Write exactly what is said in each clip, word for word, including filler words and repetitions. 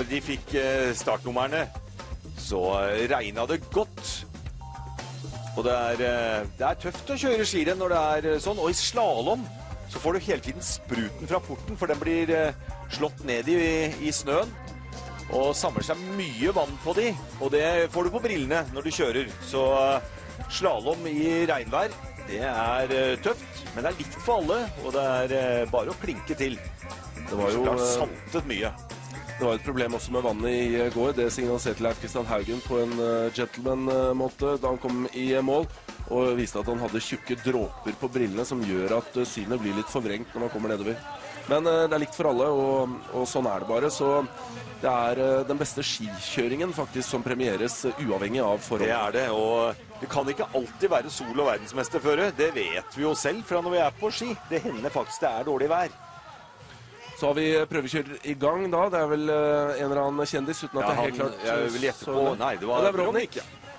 de fikk startnummerne, så regnet det godt. Og det er, det er tøft å kjøre skirenn når det er sånn, og i slalom så får du hele tiden spruten fra porten, for den blir slått ned i, i snøen, og samler seg mye vann på de, og det får du på brillene når du kjører. Så slalom i regnvær, det er tøft, men det er likt for alle, og det er bare å klinke til. Det var jo det har saltet mye. Det var et problem også med vannet i går. Det signaliserte Leif Kristian Haugen på en gentleman-måte da han kom i mål, og viste at han hadde tjukke dråper på brillene som gjør at synet blir litt forvrengt når man kommer nedover. Men det er likt for alle, og, og sånn er det bare. Så det er den beste skikjøringen faktisk som premieres uavhengig av forhold. Det er det, og det kan ikke alltid være sol og verdensmesterføre. Det vet vi jo selv fra når vi er på ski. Det hender faktisk det er dårlig vær. Så har vi prøvekjører i gang da. Det er vel uh, en eller annen kjendis, uten at ja, det er helt han, klart. Jeg vil gjette på, nei, det var, ja, det var Brodnik.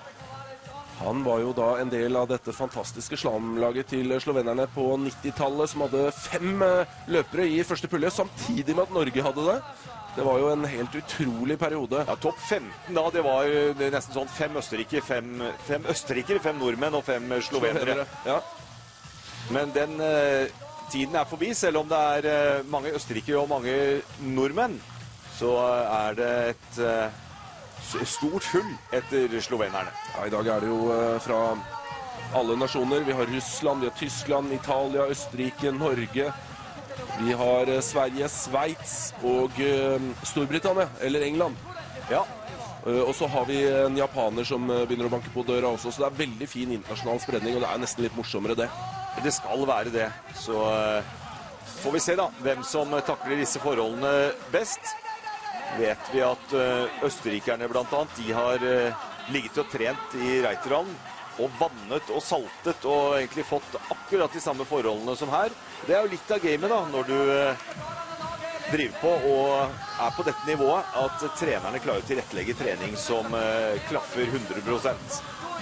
Han var jo da en del av dette fantastiske slalomlaget til slovenerne på nittitallet, som hadde fem uh, løpere i første pulje, samtidig med at Norge hadde det. Det var jo en helt utrolig periode. Ja, topp femten da, det var det nesten sånn fem østerrikere, fem, fem østerrikere, fem nordmenn og fem slovenere. Ja. Men den... Uh, Tiden er forbi, selv om det er uh, mange østerrikere og mange nordmenn, så uh, er det et uh, stort hull etter slovenerne. Ja, i dag er det jo uh, fra alle nasjoner. Vi har Russland, vi har Tyskland, Italia, Østerrike, Norge. Vi har uh, Sverige, Sveits og uh, Storbritannia, eller England. Ja. Uh, og så har vi en japaner som uh, begynner å banke på døra også, så det er veldig fin internasjonal spredning, og det er nesten litt morsommere det. Det skal være det, så uh, får vi se da hvem som takler disse forholdene best. Vet vi at uh, østerrikerne blant annet, de har uh, ligget og trent i Reiterhallen og vannet og saltet og egentlig fått akkurat de samme forholdene som her. Det er jo litt av gamet da, når du uh, driver på og er på dette nivået, at trenerne klarer å tilrettelegge trening som uh, klaffer hundre prosent.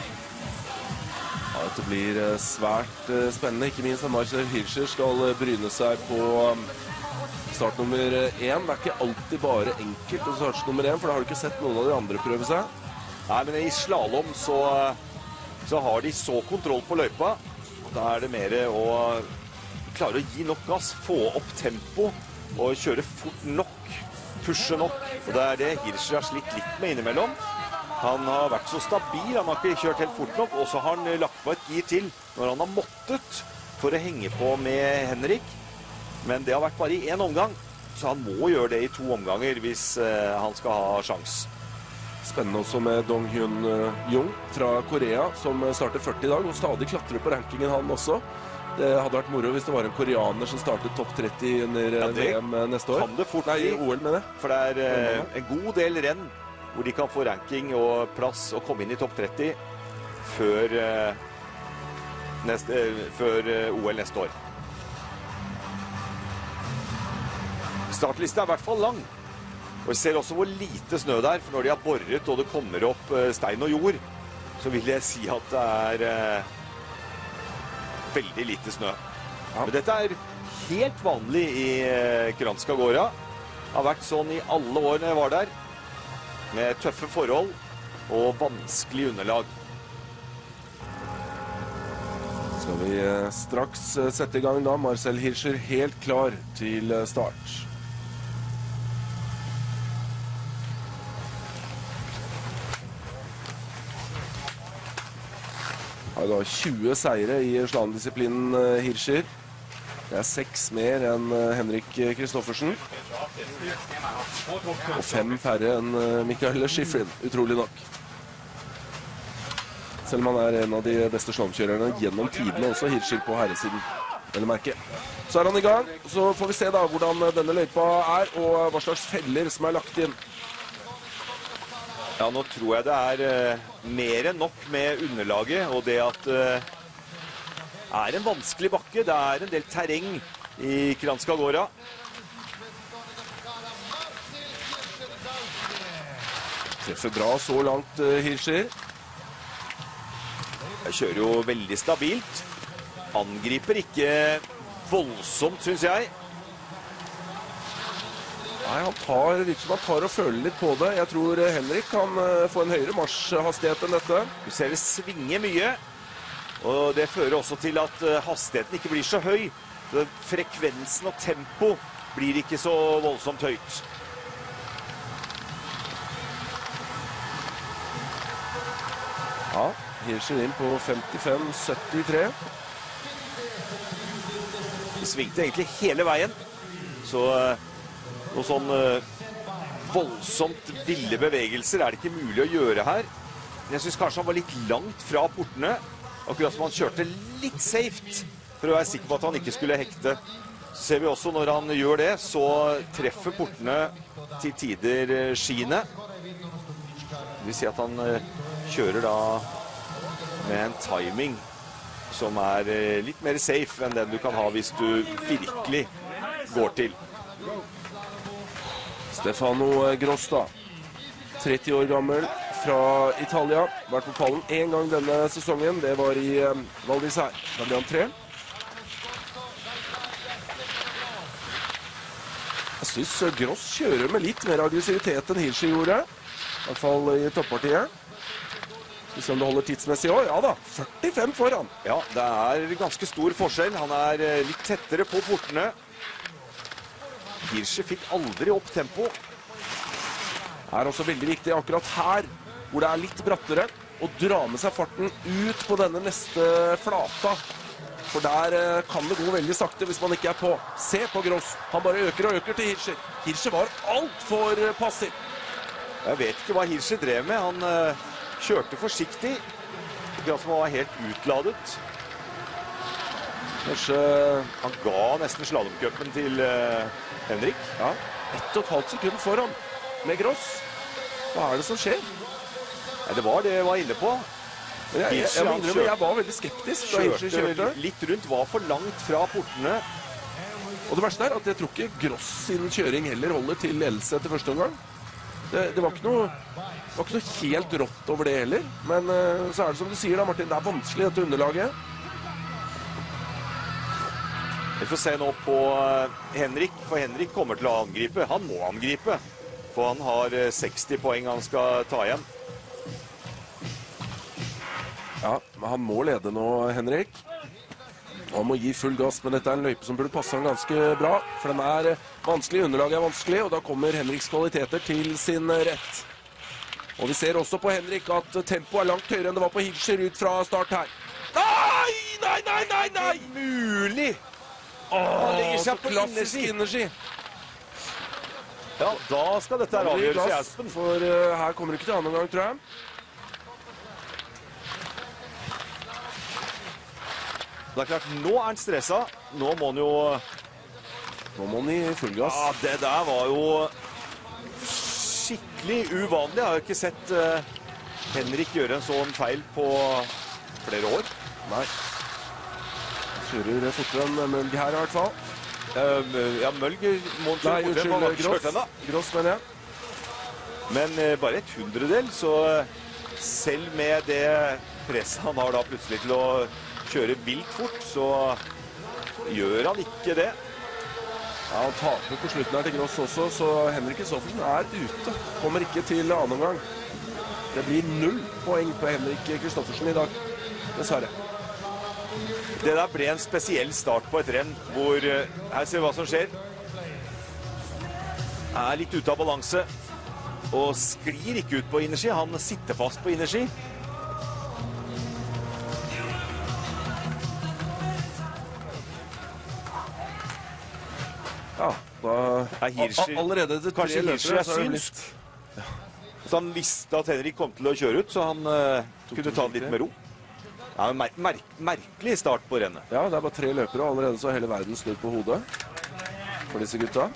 Ja, dette blir svært spennende, ikke minst at Marcel Hirscher skal bryne seg på start nummer én. Det er ikke alltid bare enkelt å starte nummer én, for da har du ikke sett noen av de andre prøve seg. Nei, men i slalom så, så har de så kontroll på løypa. Da er det mer å klare å gi nok gass, få opp tempo og kjøre fort nok, pushe nok. Og det er det Hirscher har slitt litt med innimellom. Han har vært så stabil, han har ikke kjørt helt fort nok, og så har han lagt på et gir til når han har måttet for å henge på med Henrik. Men det har vært bare i en omgang, så han må gjøre det i to omganger hvis uh, han skal ha sjans. Spennende også med Dong Hyun Jung fra Korea, som starter førti i dag, og stadig klatrer på rankingen han også. Det hadde vært moro hvis det var en koreaner som startet topp tretti under ja, V M neste år. Kan det fort Nei, i O L med det. For det er uh, en god del renn hvor de kan få ranking og plass og komme inn i topp tretti før, uh, neste, uh, før uh, O L neste år. Startlista er i hvert fall lang. Og vi ser også hvor lite snø det er, for når de har borret og det kommer opp uh, stein og jord, så vil jeg si at det er uh, veldig lite snø. Ja. Men dette er helt vanlig i uh, Kranjska Gora. Det har vært sånn i alle år når jeg var der, med tøffe forhold og vanskelig underlag. Skal vi straks sette i gang da. Marcel Hirscher helt klar til start. Har da tjue seire i slalomdisiplinen Hirscher. Det er seks mer enn Henrik Kristoffersen. Og fem færre enn Mikael Schifrin, utrolig nok. Selv om han er en av de beste slalomkjørerne gjennom tidene også, Hirscher på herresiden, eller merke. Så er han i gang, så får vi se da hvordan denne løypa er, og hva slags feller som er lagt inn. Ja, nå tror jeg det er uh, mer enn nok med underlaget, og det at uh, er en vanskelig bakke. Det er en del terreng i Kranjska Gora. Treffer bra så langt, Hirscher. Jeg kjører jo veldig stabilt. Angriper ikke voldsomt, synes jeg. Nei, han tar, virker som han tar og føler litt på det. Jeg tror Henrik kan få en høyere marsjhastighet enn dette. Du ser det svinger mye, og det fører også til at hastigheten ikke blir så høy. Frekvensen og tempo blir ikke så voldsomt høyt. Ja, Hirscher inn på femtifem syttitre. Det svingte egentlig hele veien, så noe sånn voldsomt ville bevegelser er det ikke mulig å gjøre her. Jeg synes kanskje han var litt langt fra portene, akkurat som han kjørte litt safe for å være sikker på at han ikke skulle hekte. Så ser vi også når han gjør det, så treffer portene til tider skiene. Det vil si at han kjører da med en timing som er litt mer safe enn den du kan ha hvis du virkelig går til. Stefano Gross da, tretti år gammel fra Italia, vært på pallen en gang denne sesongen, det var i um, Val d'Isère. Da ble han tre. Jeg synes Gross kjører med litt mer aggressivitet enn Hirscher gjorde, i hvert fall i toppartiet. Hvis han holder tidsmessig i år, ja da, førtifem foran. Ja, det er ganske stor forskjell. Han er litt tettere på portene. Hirscher fikk aldri opp tempo. Det er også veldig viktig akkurat her, hvor det er litt brattere, å dra med seg farten ut på denne neste flata. For der kan det gå veldig sakte hvis man ikke er på. Se på Gross, han bare øker og øker til Hirscher. Hirscher var alt for passiv. Jeg vet ikke hva Hirscher drev med. Han uh, kjørte forsiktig. Akkurat som han var helt utladet. Kanskje han ga nesten slalomcupen til uh, Henrik. Ja, ett og et halvt sekund foran med Gross. Hva er det som skjer? Nei, det var det jeg var inne på. Men jeg, jeg, jeg, jeg, jeg, jeg var veldig skeptisk da Hirscher kjørte. Litt rundt, var for langt fra portene. Og det verste er at jeg tror ikke Gross sin kjøring heller holder til ledelse etter første omgang. Det, det, var ikke noe, det var ikke noe helt rått over det heller. Men uh, så er det som du sier da, Martin, det er vanskelig dette underlaget. Vi får se nå på uh, Henrik, for Henrik kommer til å angripe. Han må angripe, for han har uh, seksti poeng han skal ta igjen. Ja, men han må lede nå, Henrik. Han må gi full gass, men dette er en løype som burde passe han ganske bra. For den er vanskelig, underlaget er vanskelig, og da kommer Henriks kvaliteter til sin rett. Og vi ser også på Henrik at tempoet er langt høyere enn det var på Hirscher ut fra start her. Nei, nei, nei, nei, nei! Mulig! Åh, så klassisk innerski. Ja, da skal dette her avgjøres i Aspen. For uh, her kommer det ikke til annen gang, tror jeg. Det er klart, nå er han stresset. Nå må han jo... Nå må han i full gass. Ja, det der var jo skikkelig uvanlig. Jeg har jo ikke sett uh, Henrik gjøre en sånn feil på flere år. Nei. Kjører fortere enn Mølg her i hvert fall. Uh, ja, Mølg må Nei, unnskyld, Gross. Gross, mener jeg. Men uh, bare et hundredel, så uh, selv med det presset han har da plutselig til å kjøre vilt fort, så gjør han ikke det. Ja, han taper på slutten her til Gross også, så Henrik Kristoffersen er ute. Kommer ikke til annen gang. Det blir null poeng på Henrik Kristoffersen i dag, dessverre. Det der ble en spesiell start på et renn, hvor, her ser vi hva som skjer. Er litt ute av balanse, og sklir ikke ut på innerski. Han sitter fast på innerski. Ja, da er Hirscher, allerede til tre kanskje Hirscher er synsk. Ja. Så han visste at Henrik kom til å kjøre ut, så han uh, kunne ta det litt med ro. Ja, mer mer merkelig start på rennet. Ja, det er bare tre løpere, og allerede så har hele verden snudd på hodet for disse gutta.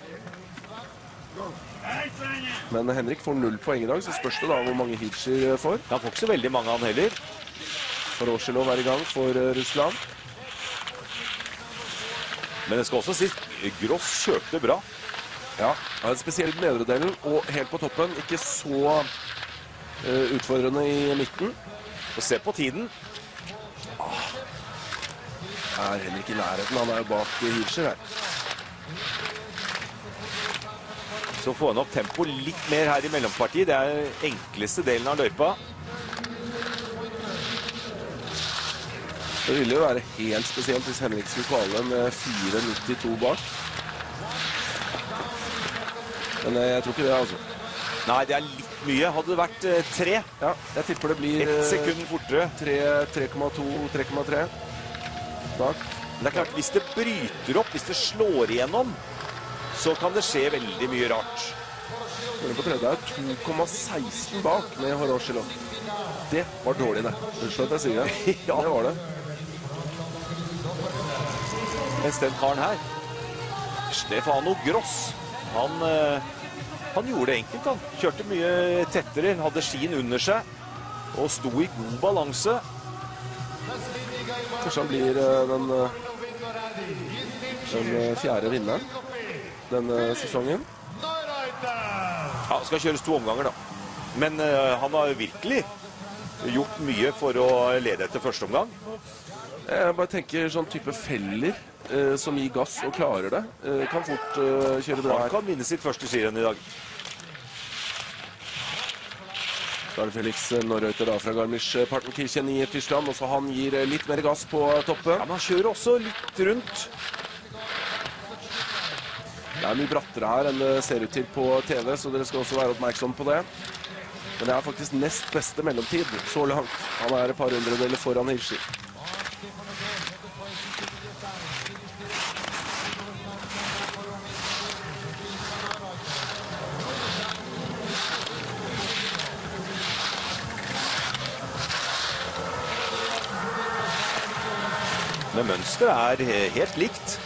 Men Henrik får null poeng i dag, så spørs det da hvor mange Hirscher får. Han får ikke så veldig mange han heller. For Orselov er i gang for Russland. Men det skal også sies, Gross kjørte bra. Ja, spesielt nedre delen, og helt på toppen, ikke så uh, utfordrende i midten. Og se på tiden. Ah, er heller ikke i nærheten, han er jo bak Hirscher her. Så får han opp tempo litt mer her i mellompartiet. Det er den enkleste delen av løypa. Det ville jo være helt spesielt hvis Henrik skulle kvale med fire nittito bak. Men jeg tror ikke det, altså. Nei, det er litt mye. Hadde det vært eh, tre? Ja, jeg tipper det blir Ett sekund fortere. tre komma to, tre komma tre bak. Det er klart, hvis det bryter opp, hvis det slår igjennom, så kan det skje veldig mye rart. På tredje er to komma seksten bak med Horoshilo. Det var dårlig, det. Unnskyld at jeg sier det. Ja, det var det. Mens den karen her, Stefano Gross, han, eh, han gjorde det enkelt, han. Kjørte mye tettere, hadde skien under seg, og sto i god balanse. Kanskje han blir uh, den, uh, den uh, fjerde vinneren denne sesongen. Ja, det skal kjøres to omganger, da. Men uh, han har virkelig gjort mye for å lede etter første omgang. Jeg bare tenker sånn type feller uh, som gir gass og klarer det. Uh, kan fort uh, kjøre bra her. Han kan vinne sitt første skirenn i dag. Da er det Felix Norreuter da fra Garmisch-Partenkirchen i Tyskland. Også han gir litt mer gass på toppen. Ja, men han kjører også litt rundt. Det er mye brattere her enn det ser ut til på T V, så dere skal også være oppmerksom på det. Men det er faktisk nest beste mellomtid så langt. Han er et par hundredeler foran Hirschi. Men mønsteret er helt likt.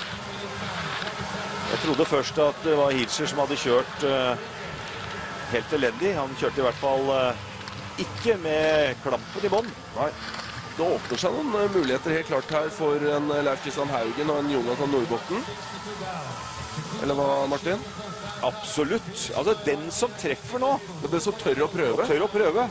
Jeg trodde først at det var Hirscher som hadde kjørt uh, helt elendig. Han kjørte i hvert fall uh, ikke med klampen i bånd. Nei, det åpner seg noen muligheter helt klart her for en Leif Kristian Haugen og en Jonathan Nordbotten. Eller hva, Martin? Absolutt. Altså, den som treffer nå. Det er den som tør å prøve. Tør å prøve.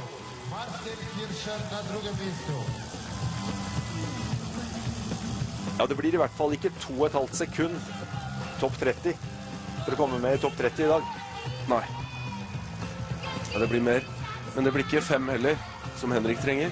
Ja, det blir i hvert fall ikke to og et halvt sekund topp tretti for å komme med i topp tretti i dag. Nei. Ja, det blir mer. Men det blir ikke fem heller, som Henrik trenger.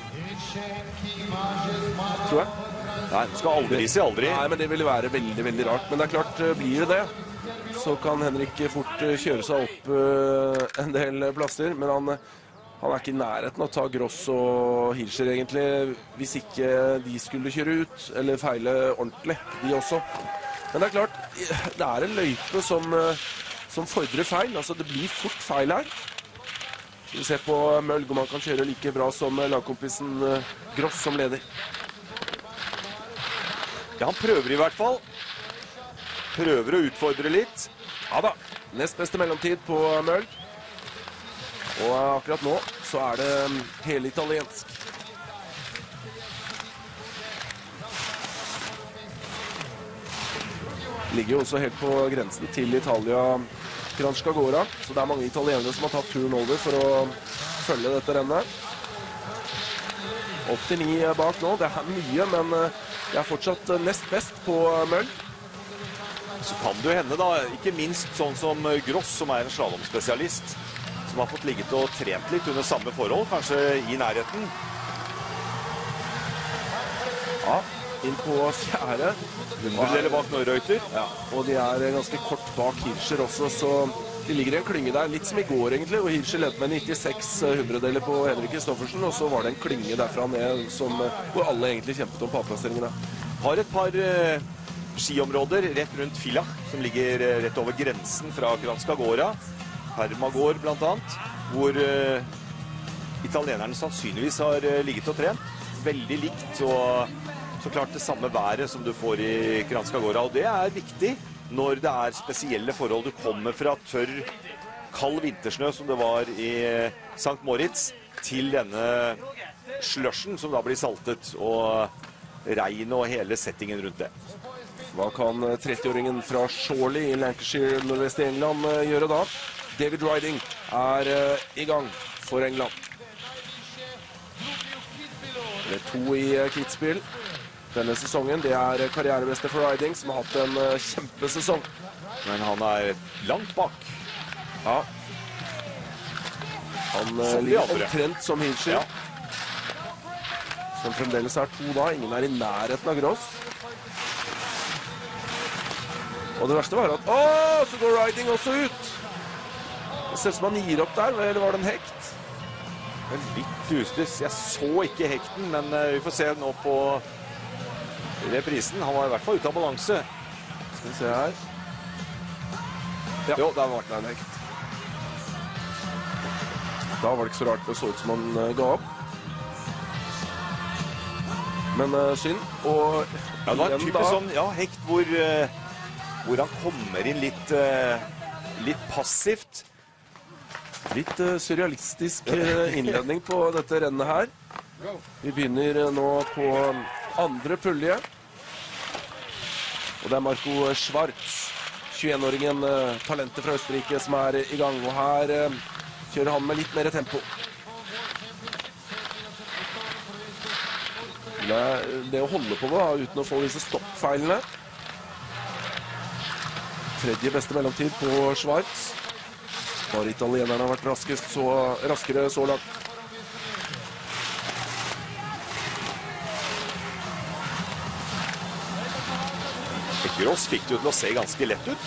Tror jeg. Nei, det skal aldri si aldri. Nei, men det ville være veldig, veldig rart. Men det er klart, blir det det, så kan Henrik fort kjøre seg opp uh, en del plasser. Men han, han er ikke i nærheten å ta Gross og Hirscher, egentlig, hvis ikke de skulle kjøre ut, eller feile ordentlig, de også. Men det er klart, det er en løype som, som fordrer feil. Altså, det blir fort feil her. Vi ser på Mølg om han kan kjøre like bra som lagkompisen Gross som leder. Ja, han prøver i hvert fall. Prøver å utfordre litt. Ja da, nest beste mellomtid på Mølg. Og akkurat nå så er det hele italiensk. Ligger jo også helt på grensen til Italia, Kranjskagora. Så det er mange italienere som har tatt turen over for å følge dette rennet. åttini bak nå, det er mye, men det er fortsatt nest best på Møll. Så kan det jo hende da, ikke minst sånn som Gross, som er en slalomspesialist, som har fått ligget og trent litt under samme forhold, kanskje i nærheten. Ja, inn på fjerde. Hundredeler bak Norreuter. Ja, og de er ganske kort bak Hirscher også, så de ligger i en klynge der, litt som i går egentlig, og Hirscher ledte med nittiseks hundredeler på Henrik Kristoffersen, og så var det en klynge derfra ned, som, hvor alle egentlig kjempet om pallplasseringene. Har et par uh, skiområder rett rundt Villach, som ligger uh, rett over grensen fra Kranjskagora, Hermagård blant annet, hvor uh, italienerne sannsynligvis har uh, ligget og trent. Veldig likt, og så klart det samme været som du får i Kranjskagora, og det er viktig når det er spesielle forhold. Du kommer fra tørr, kald vintersnø som det var i Sankt Moritz, til denne slushen som da blir saltet, og regn og hele settingen rundt det. Hva kan trettiåringen fra Shorley i Lancashire, nordvest i England, gjøre da? David Riding er i gang for England. Det er to i Kitzbühel denne sesongen. Det er karrierebeste for Riding, som har hatt en kjempesesong. Men han er langt bak. Ja. Han Som de ligger andre. omtrent som Hirscher. Ja. Som fremdeles er to da. Ingen er i nærheten av Gross. Og det verste var at åh, så går Riding også ut. Det ser ut som han gir opp der, eller var det en hekt? Det er litt ustuss. Jeg så ikke hekten, men uh, vi får se nå på reprisen. Han var i hvert fall ute av balanse. Skal vi se her. Ja, jo, der var det en hekt. Da var det ikke så rart det så ut som han uh, ga opp. Men uh, synd. Og ja, det var en typisk sånn, ja, hekt hvor, uh, hvor han kommer inn litt, uh, litt passivt. Litt uh, surrealistisk uh, innledning på dette rennet her. Vi begynner uh, nå på andre pulje. Og det er Marco Schwarz, tjueen-åringen, uh, talentet fra Østerrike, som er i gang. Og her uh, kjører han med litt mer tempo. Det er det å holde på da, uten å få disse stoppfeilene. Tredje beste mellomtid på Schwarz. Bare italienerne har vært raskest så, raskere så langt. Gross fikk det jo til å se ganske lett ut.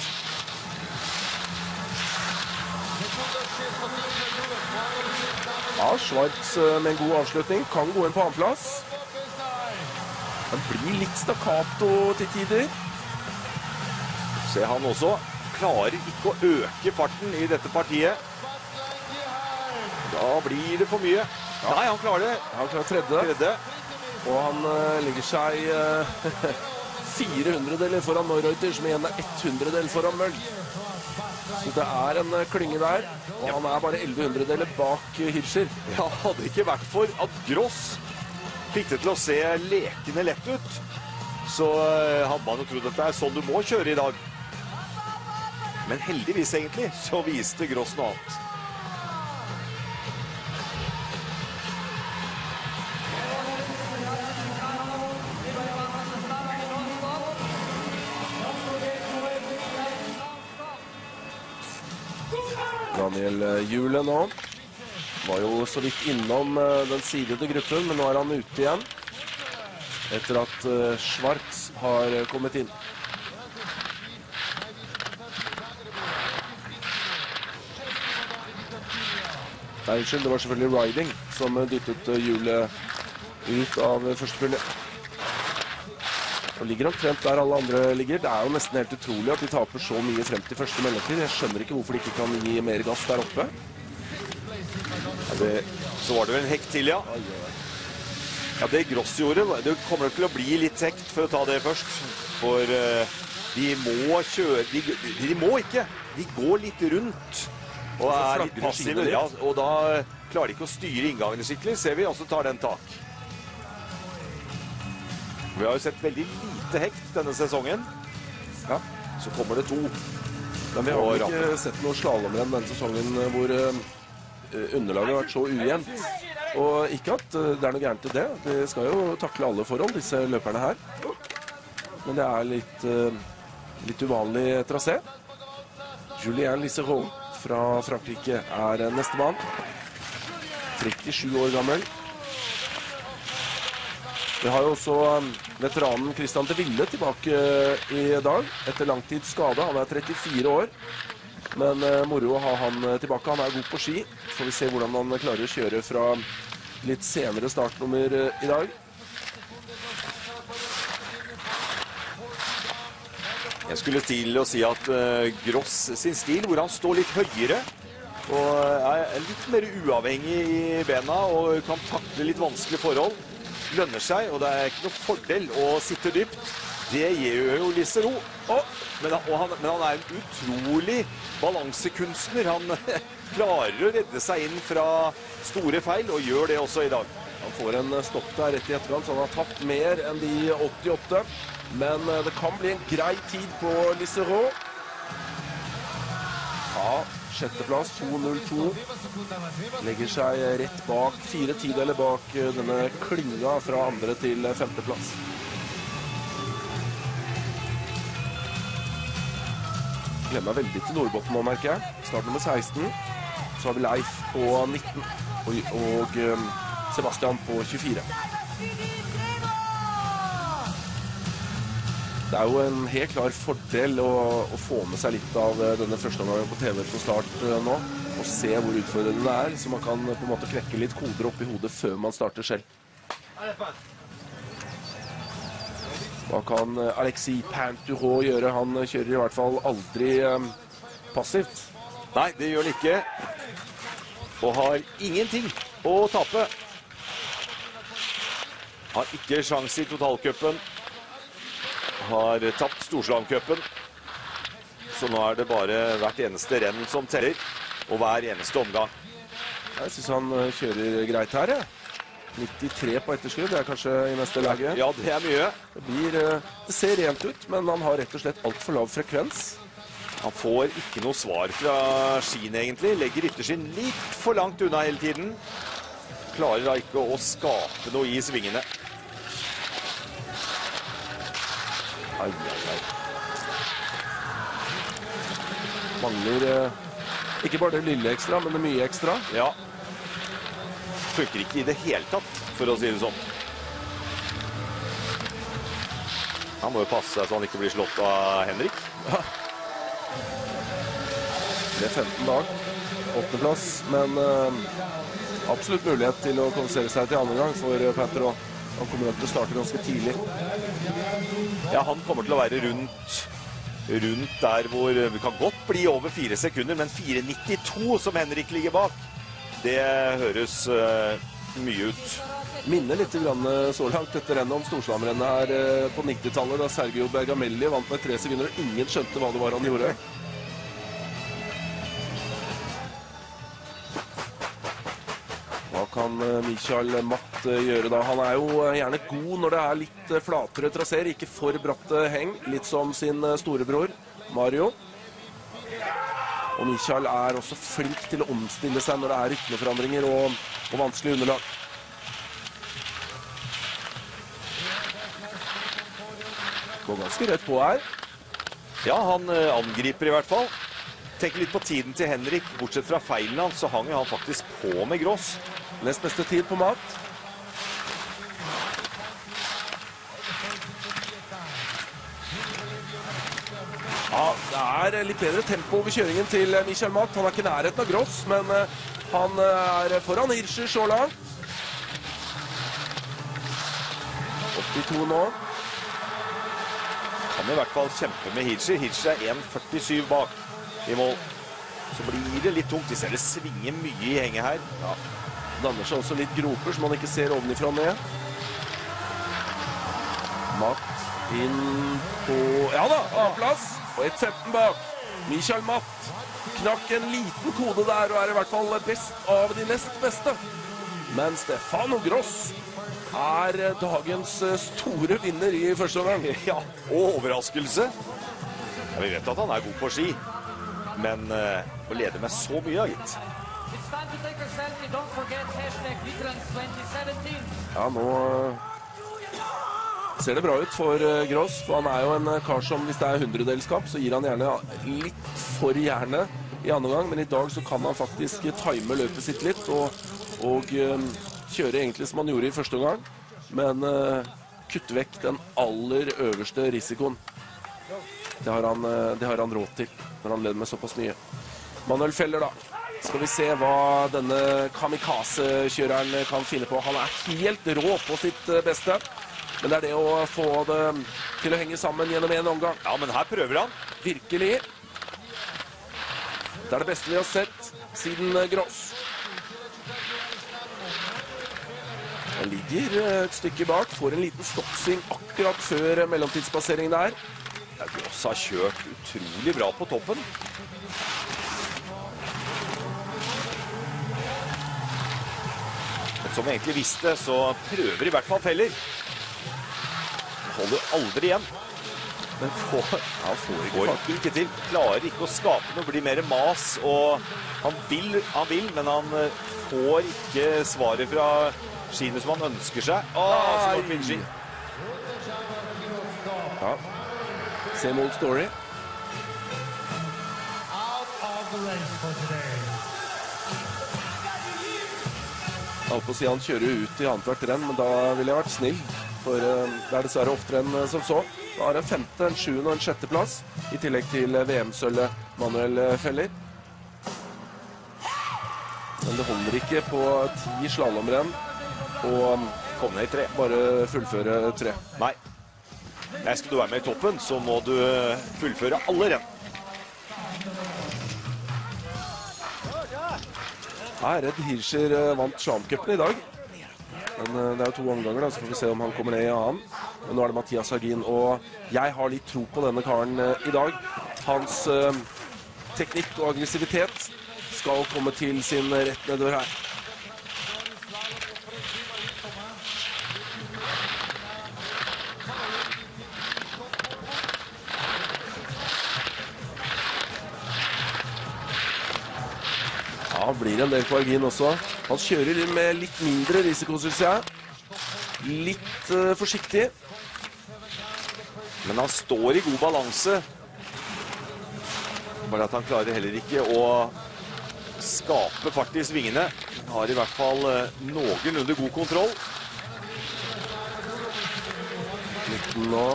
Ja, Schwarz med en god avslutning kan gå inn på annenplass. Han blir litt stakkato til tider. Se han også. Klarer ikke å øke farten i dette partiet. Da blir det for mye. Ja. Nei, han klarer det. Han klarer tredje. tredje. Og han uh, ligger seg uh, fire hundredeler foran Neureuter, som igjen er hundredel foran Møll. Så det er en uh, klynge der. Og ja. Han er bare elleve hundredeler bak uh, Hirscher. Ja, hadde det ikke vært for at Gross fikk det til å se lekende lett ut, så uh, hadde man jo trodd at det er sånn du må kjøre i dag. Men heldigvis egentlig, så viste Gross noe annet. Daniel Jule nå var jo så vidt innom den sidede gruppen, men nå er han ute igjen etter at Schwarz har kommet inn. Nei, unnskyld, det var selvfølgelig Riding som dyttet hjulet ut av første pulje. Og ligger omtrent der alle andre ligger. Det er jo nesten helt utrolig at de taper så mye frem til første mellomtid. Jeg skjønner ikke hvorfor de ikke kan gi mer gass der oppe. Ja, det, så var det vel en hekt til, ja. Ja, det Gross gjorde, det kommer til å bli litt hekt for å ta det først. For uh, de må kjøre, de, de må ikke, de går litt rundt. Og er litt passive, ja, og da klarer de ikke å styre inngangene skikkelig, ser vi, og så tar den tak. Vi har jo sett veldig lite hekt denne sesongen. Ja, så kommer det to. Men vi har jo ikke sett noe slalomrenn denne sesongen hvor uh, underlaget har vært så ujevnt. Og ikke at uh, det er noe gærent til det. De skal jo takle alle forhold, disse løperne her. Men det er litt, uh, litt uvanlig trasé. Julien Lisereau fra Frankrike er nestemann. trettisju år gammel. Vi har jo også veteranen Christian de Ville tilbake i dag, etter langtid skade. Han er trettifire år, men moro å ha han tilbake. Han er god på ski. Får vi se hvordan han klarer å kjøre fra litt senere startnummer i dag. Jeg skulle til å si at uh, Gross sin stil, hvor han står litt høyere og er litt mer uavhengig i bena og kan takle litt vanskelige forhold, lønner seg, og det er ikke noe fordel å sitte dypt. Det gjør jo Lisereau. Oh, men, han, men han er en utrolig balansekunstner. Han klarer å redde seg inn fra store feil, og gjør det også i dag. Han får en stopp der rett i etterkant, så han har tatt mer enn de åttiåtte. Men det kan bli en grei tid på Lisereau. Ja, sjetteplass, to null to. Legger seg rett bak, fire tideler bak denne klynga fra andre til femteplass. Glemmer meg veldig til Nordbotten nå, merker jeg. Start nummer seksten. Så har vi Leif på nitten. Og, og um, Sebastian på tjuefire. Det er jo en helt klar fordel å, å få med seg litt av denne første omgangen på T V på start uh, nå. Og se hvor utfordrende det er, så man kan på en måte knekke litt koder opp i hodet før man starter selv. Hva kan Alexis Pinturault gjøre? Han kjører i hvert fall aldri um, passivt. Nei, det gjør han ikke. Og har ingenting å tape. Har ikke sjans i totalcupen. Har tapt Storslalomcupen. Så nå er det bare hvert eneste renn som teller. Og hver eneste omgang. Jeg synes han kjører greit her, ja. nittitre på etterskudd, det er kanskje i neste lage. Ja, det er mye. Det, blir, det ser rent ut, men han har rett og slett alt for lav frekvens. Han får ikke noe svar fra skien egentlig. Legger ytterskinn litt for langt unna hele tiden. Klarer da ikke å skape noe i svingene. Ai, ai, ai. Mangler eh, ikke bare det lille ekstra, men det mye ekstra. Ja. Funker ikke i det hele tatt, for å si det sånn. Han må jo passe seg så han ikke blir slått av Henrik. Ja. Det er femten dag, åttende plass, men uh, absolutt mulighet til å kvalifisere seg til andre gang for uh, Pinturault. Han kommer nok til å starte ganske tidlig. Ja, han kommer til å være rundt, rundt der hvor det kan godt bli over fire sekunder, men fire nittito som Henrik ligger bak. Det høres uh, mye ut. Minner litt grann, så langt dette rennet om Storslalomrennet her uh, på nittitallet, da Sergio Bergamelli vant med tre sekunder, og ingen skjønte hva det var han gjorde. Hva kan uh, Michael Matt uh, gjøre da? Han er jo uh, gjerne god når det er litt uh, flatere traseer, ikke for bratte heng, litt som sin uh, storebror, Mario. Og Michael er også flink til å omstille seg når det er rytmeforandringer og, og vanskelig underlag. Går ganske rett på her. Ja, han uh, angriper i hvert fall. Tenk litt på tiden til Henrik. Bortsett fra feilen hans, så hang han faktisk på med Gross. Nest beste tid på Matt. Ja, det er litt bedre tempo over kjøringen til Michael Matt. Han er ikke nærheten av Gross, men han er foran Hirscher så langt. åttito nå. Kan i hvert fall kjempe med Hirscher. Hirscher er en førtisju bak i mål. Så blir det litt tungt. De ser det svinger mye i henget her. Ja, det danner seg også litt groper som man ikke ser ovenifra ned. Matt inn på... Ja da, A-plass. Og et femten bak. Michael Matt knakk en liten kode der og er i hvert fall best av de nest beste. Men Stefano Gross er dagens store vinner i første omgang. Ja, og overraskelse. Ja, vi vet at han er god på ski, men uh, å lede med så mye, gitt. Ja, nå ser det bra ut for Gross, for han er jo en kar som, hvis det er hundredelskap, så gir han gjerne litt for gjerne i andre gang, men i dag så kan han faktisk time løpet sitt litt, og, og um, kjøre egentlig som han gjorde i første gang, men uh, kutte vekk den aller øverste risikoen. Det har han, uh, det har han råd til, når han leder med såpass mye. Manuel Feller da. Skal vi se hva denne kamikaze-kjøreren kan finne på. Han er helt rå på sitt beste. Men det er det å få det til å henge sammen gjennom en omgang. Ja, men her prøver han. Virkelig. Det er det beste vi har sett siden Gross. Han ligger et stykke bak, får en liten stoppsving akkurat før mellomtidspasseringen der. Ja, Gross har kjørt utrolig bra på toppen. Men som vi egentlig visste, så prøver i hvert fall Feller. Holder aldri igjen. Men får, ja, får ikke, går ikke til. Klarer ikke å skape noe, blir mer mas. Og han vil, han vil, men han får ikke svaret fra skiene som han ønsker seg. Åh, så går Finchi. Ja. Same old story. Jeg holdt på å si han kjører jo ut i annethvert renn, men da ville jeg vært snill. For uh, det er dessverre oftere enn uh, som så. Da har en femte, en sjuende og en sjette plass, i tillegg til uh, V M-sølvet Manuel uh, Feller. Men det holder ikke på ti slalomrenn, og um, Kom ned i tre. bare fullføre tre. Nei. Nei, skal du være med i toppen, så må du fullføre alle renn. Ja, Red Hirscher uh, vant Slalomcupen i dag. Men uh, det er jo to omganger, da, så får vi se om han kommer ned i annen. Men nå er det Mathias Hagin, og jeg har litt tro på denne karen uh, i dag. Hans uh, teknikk og aggressivitet skal komme til sin rett nedover her. Ja, blir en del på Hagin også. Han kjører med litt mindre risiko, synes jeg. Litt uh, forsiktig. Men han står i god balanse. Bare at han klarer heller ikke å skape fart i svingene. Han har i hvert fall uh, noenlunde god kontroll. nitten nå.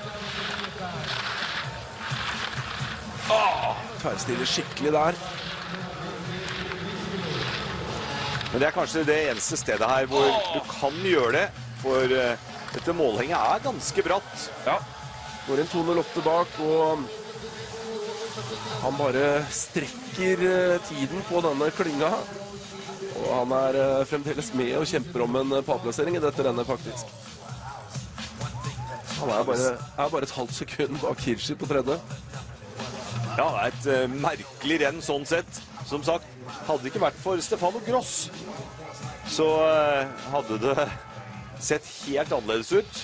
Ah, tverrstiller skikkelig der. Men det er kanskje det eneste stedet her hvor du kan gjøre det, for uh, dette målhenget er ganske bratt. Ja, går en to null åtte bak, og han bare strekker uh, tiden på denne klynga. Og han er uh, fremdeles med og kjemper om en uh, pallplassering i dette rennet, faktisk. Han er bare, er bare et halvt sekund bak Hirscher på tredje. Ja, det er et uh, merkelig renn sånn sett. Som sagt, hadde det ikke vært for Stefano Gross, så uh, hadde det sett helt annerledes ut.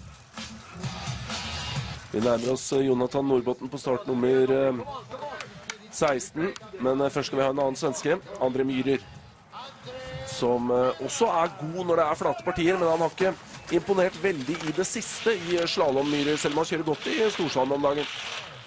Vi nærmer oss uh, Jonathan Norbotten på start nummer uh, seksten, men uh, først skal vi ha en annen svenske, André Myhrer, som uh, også er god når det er flate partier, men han har ikke imponert veldig i det siste i uh, slalom Myhrer, selv om han kjører godt i uh, storslalom om dagen.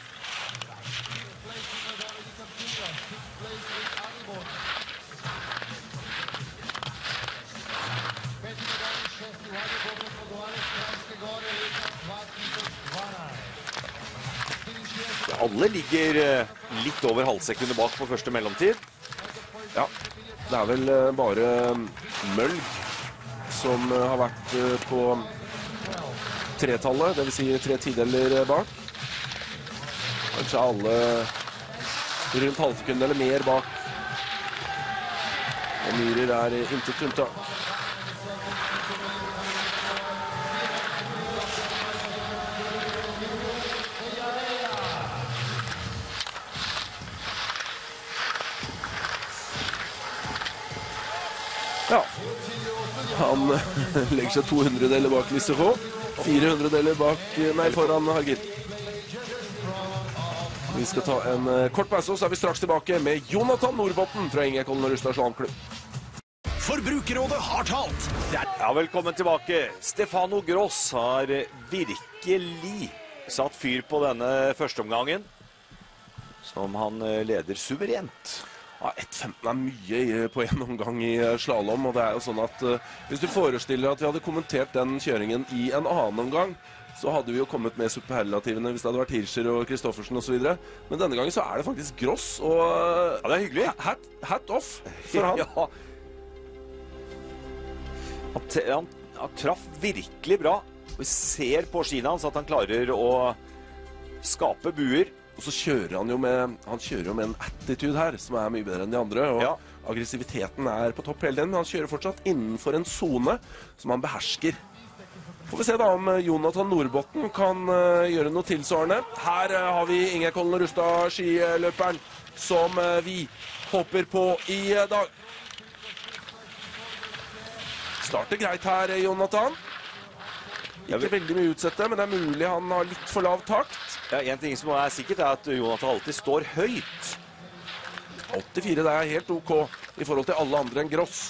Alle ligger uh, litt over halvsekundet bak på første mellomtid. Ja, det er vel uh, bare Mølg som uh, har vært uh, på tretallet, det vil si tre tideler bak. Kanskje alle rundt halvsekund eller mer bak. Og Myhrer er intet unntak. Ja, han legger seg to hundredeler bak Lissero, fire hundredeler bak, nei, foran Hagin. Vi skal ta en kort pause, og så er vi straks tilbake med Jonathan Norbotten fra Ingekollen og Rustad Slalomklubb. Forbrukerrådet har talt. Ja, velkommen tilbake. Stefano Gross har virkelig satt fyr på denne første omgangen, som han leder suverent. Ja, ett femten er mye på en omgang i slalom, og det er jo sånn at uh, hvis du forestiller at vi hadde kommentert den kjøringen i en annen omgang, så hadde vi jo kommet med superlativene hvis det hadde vært Hirscher og Kristoffersen og så videre. Men denne gangen så er det faktisk Gross, og ja, det er hyggelig. Hat, hat off for han. Ja. Han, han, han traff virkelig bra. Vi ser på skiene hans at han klarer å skape buer. Og så kjører han jo med, han kjører jo med en attitude her, som er mye bedre enn de andre, og ja. Aggressiviteten er på topp hele tiden, men han kjører fortsatt innenfor en zone som han behersker. Får vi se da om Jonathan Norbotten kan uh, gjøre noe tilsvarende. Her uh, har vi Ingekollen og Rustad skiløperen, som uh, vi hopper på i uh, dag. Starter greit her, Jonathan. Ikke veldig mye utsette, men det er mulig han har litt for lav takt. Ja, en ting som er sikkert er at Jonathan alltid står høyt. åttifire, det er helt ok i forhold til alle andre enn Gross.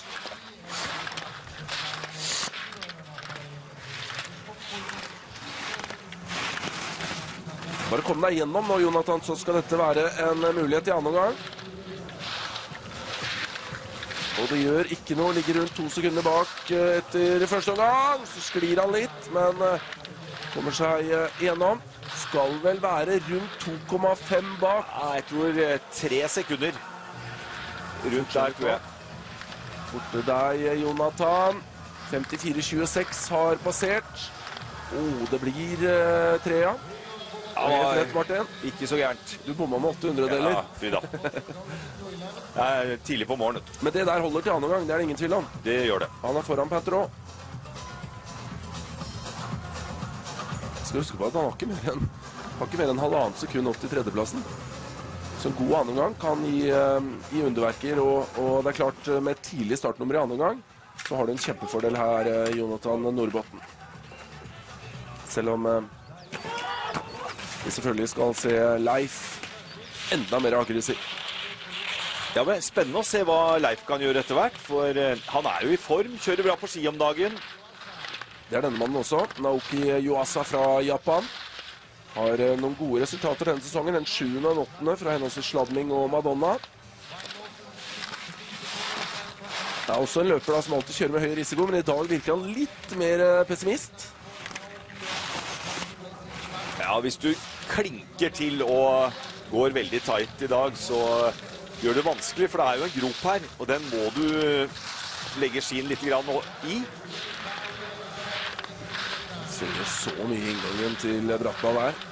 Bare kom deg gjennom nå, Jonathan, så skal dette være en mulighet i annen omgang. Og det gjør ikke noe, ligger rundt to sekunder bak etter første omgang. Så sklir han litt, men kommer seg igjennom. Skal vel være rundt to komma fem bak. Ja, jeg tror tre sekunder rundt der, tror jeg. Borte deg, Jonathan. femtifire tjueseks har passert. Åh, det blir uh, tre, ja. Ja, Helt rett, Martin. Ikke så gærent. Du bomma med åtte hundredeler. Ja, fy da. Det er tidlig på morgenen. Men det der holder til annen gang, det er det ingen tvil om. Det gjør det. Han er foran Panther også. Skal huske på at han har ikke mer enn, har ikke mer enn halvannet sekund opp til tredjeplassen. Så en god annen gang kan gi, uh, gi underverker, og, og det er klart med et tidlig startnummer i annen gang, så har du en kjempefordel her, uh, Jonathan Nordbotten. Selv om uh, vi selvfølgelig skal se Leif enda mer aggressiv. Ja, men spennende å se hva Leif kan gjøre etter hvert, for uh, han er jo i form, kjører bra på ski om dagen. Det er denne mannen også, Naoki Yuasa fra Japan. Har uh, noen gode resultater denne sesongen, en sjuende og en åttende fra henholdsvis Schladming og Madonna. Det er også en løper da, som alltid kjører med høy risiko, men i dag virker han litt mer uh, pessimist. Ja, hvis du klinker til og går veldig tight i dag, så gjør det vanskelig, for det er jo en grop her, og den må du legge skien litt grann i. Ser så mye inngangen til Brattmann her.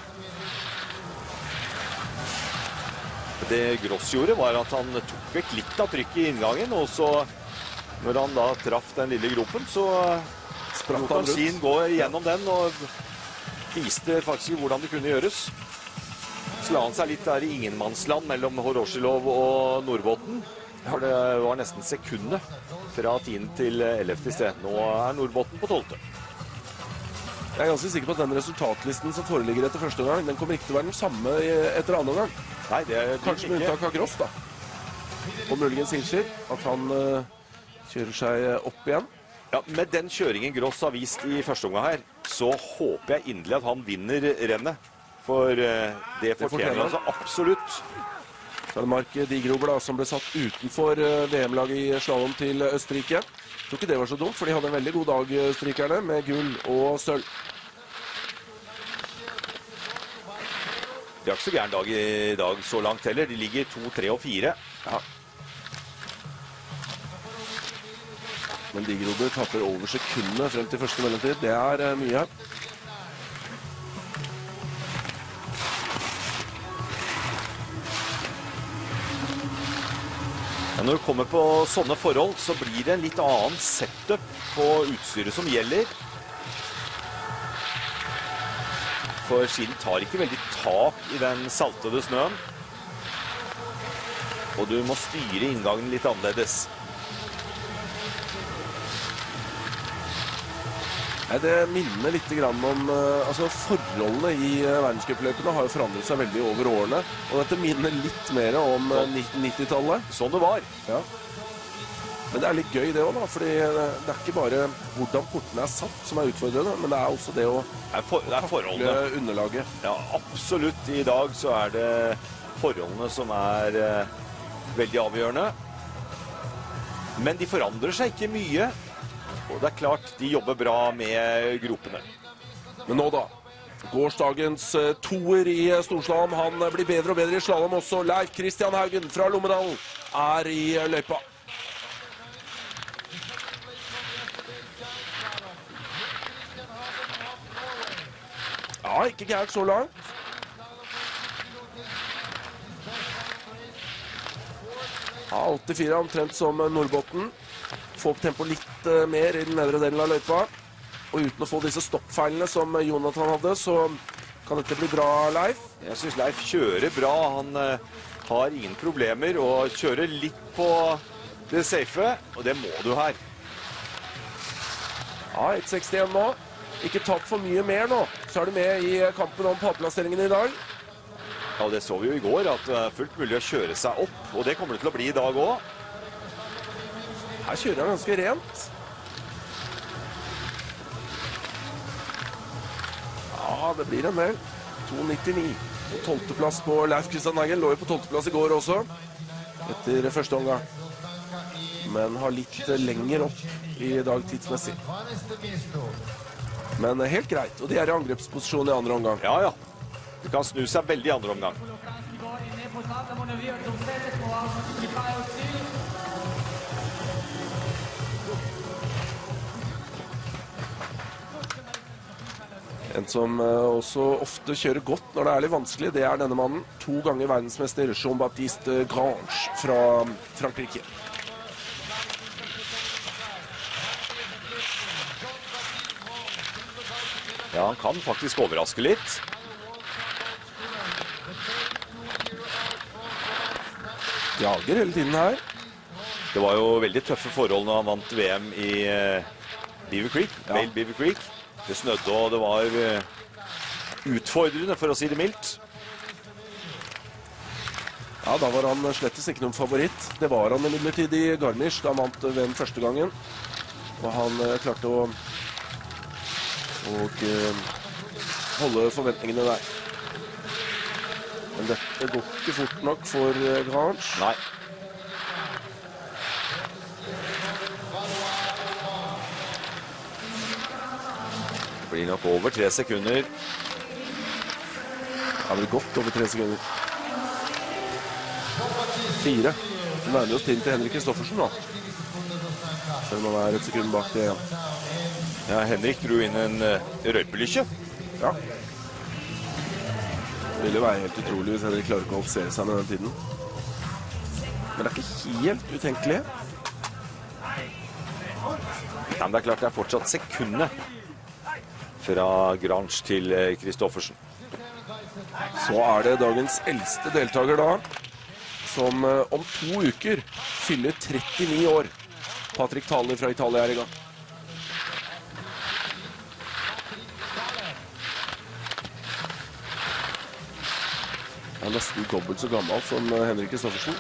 Det Gross gjorde var at han tok vekk litt av trykket i inngangen, og så når han da traff den lille gropen, så spratt han skien gå gjennom den, og viste faktisk hvordan det kunne gjøres. Så la han seg litt der i ingenmannsland mellom Horoshilov og Nordbotten. For det var nesten sekundet fra tiende til ellevte sted. Nå er Nordbotten på tolvte. Jeg er ganske sikker på at den resultatlisten som foreligger etter første gang, den kommer ikke til å være den samme etter andre gang. Nei, det er kanskje med unntak av Gross, da. Og muligens Hinscher, at han uh, kjører seg opp igjen. Ja, med den kjøringen Gross har vist i første omgang her, så håper jeg inderlig at han vinner rennet. For uh, det fortjener han altså absolutt. Så er det Mark Digrober da, som ble satt utenfor uh, V M-laget i slalom til Østerrike. Jeg tror ikke det var så dumt, for de hadde en veldig god dag, østerrikerne, med gull og sølv. De har ikke så gæren dag i dag så langt heller. De ligger to, tre og fire. Ja. Men Digrober tapper over sekundene frem til første mellomtid. Det er uh, mye. Ja, når du kommer på sånne forhold, så blir det en litt annen setup på utstyret som gjelder. For skien tar ikke veldig tak i den saltede snøen. Og du må styre inngangen litt annerledes. Nei, det minner litt grann om, uh, altså forholdene i uh, verdenscupløpene har jo forandret seg veldig over årene, og dette minner litt mer om uh, nittitallet. Sånn det var. Ja. Men det er litt gøy det også da, fordi det er ikke bare hvordan portene er satt som er utfordrende, men det er også det å Det er, for, det er forholdene. Underlaget. Ja, absolutt. I dag så er det forholdene som er uh, veldig avgjørende. Men de forandrer seg ikke mye. Og det er klart, de jobber bra med gropene. Men nå da, gårsdagens uh, toer i uh, storslalom, han uh, blir bedre og bedre i slalom også. Leif Kristian Haugen fra Lommedalen er i uh, løypa. Ja, ikke gærent så langt. Ja, åttifire omtrent som uh, Nordbotten. Få opp tempo litt uh, mer i den nedre delen av løypa. Og uten å få disse stoppfeilene som uh, Jonathan hadde, så kan dette bli bra, Leif. Jeg synes Leif kjører bra. Han uh, har ingen problemer og kjører litt på det safe, og det må du her. Ja, ett sekstien nå. Ikke tatt for mye mer nå. Så er du med i kampen om pallplasseringen i dag. Ja, det så vi jo i går, at det er fullt mulig å kjøre seg opp, og det kommer det til å bli i dag også. Her kjører han ganske rent. Ja, det blir en del. to nittini. tolvteplass på Leif Kristian Haugen. Lå jo på tolvteplass i går også, etter første omgang. men har litt lenger opp i dag tidsmessig. Men helt greit, og de er i angrepsposisjon i andre omgang. Ja, ja. Det kan snu seg veldig i andre omgang. En som også ofte kjører godt når det er litt vanskelig, det er denne mannen. To ganger verdensmester Jean-Baptiste Grange fra Frankrike. Ja, han kan faktisk overraske litt. Jager hele tiden her. Det var jo veldig tøffe forhold når han vant V M i uh, Beaver Creek, ja. Vail Beaver Creek. Det snødde, og det var uh, utfordrende, for å si det mildt. Ja, da var han slettes ikke noen favoritt. Det var han imidlertid i Garmisch da han vant V M første gangen. Og han uh, klarte å og, uh, holde forventningene der. Men dette går ikke fort nok for uh, Grange. Nei. Det blir nok over tre sekunder. Ja, det blir godt over tre sekunder. Fire. Vi nærmer oss tiden til Henrik Kristoffersen nå. Selv om han er et sekund bak det igjen. Ja, Henrik dro inn en uh, røypelykke. Ja. Det ville være helt utrolig hvis Henrik klarer ikke å holde seg med den tiden. Men det er ikke helt utenkelig. Ja, men det er klart det er fortsatt sekundene fra Grange til Kristoffersen. Så er det dagens eldste deltaker da, som uh, om to uker fyller trettini år. Patrick Tali fra Italia er i gang. Han er nesten dobbelt så gammel som uh, Henrik Kristoffersen.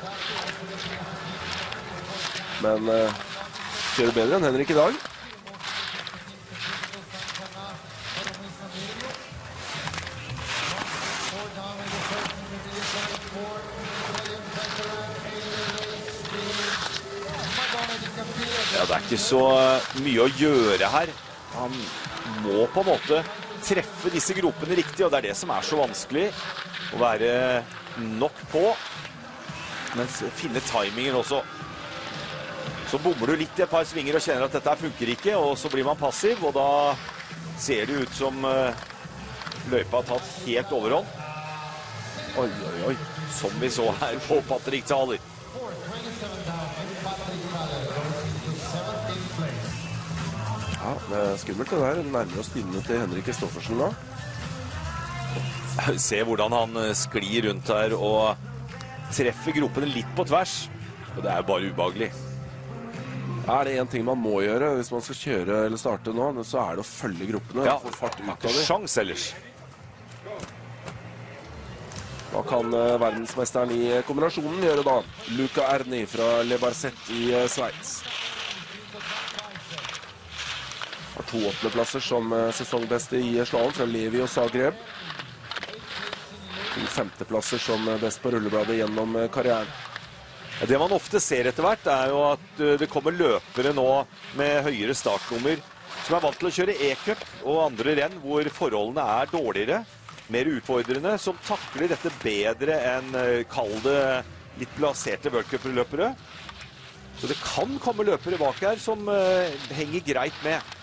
Men uh, kjører bedre enn Henrik i dag. Ja, det er ikke så mye å gjøre her. Han må på en måte treffe disse gropene riktig, og det er det som er så vanskelig. Å være nok på, men finne timingen også. Så bommer du litt i et par svinger og kjenner at dette funker ikke, og så blir man passiv, og da ser det ut som løypa har tatt helt overhånd. Oi, oi, oi. Som vi så her på Patrick Tali. Ja, det er skummelt det der. Nærmer oss tidene til Henrik Kristoffersen da. Se hvordan han sklir rundt her og treffer gropene litt på tvers. Og det er bare ubehagelig. Er det en ting man må gjøre hvis man skal kjøre eller starte nå, så er det å følge gropene. Ja, få fart ut av ikke det. sjans ellers. Hva kan uh, verdensmesteren i kombinasjonen gjøre da? Luca Erni fra Le Barset i uh, Sveits. Har to åttendeplasser som uh, sesongbeste i slalom fra Levi og Zagreb. To femteplasser som uh, best på rullebladet gjennom uh, karrieren. Det man ofte ser etter hvert er jo at uh, det kommer løpere nå med høyere startnummer som er vant til å kjøre E-cup og andre renn hvor forholdene er dårligere, mer utfordrende, som takler dette bedre enn uh, kalde, litt plasserte World Cup-løpere. Så det kan komme løpere bak her som uh, henger greit med.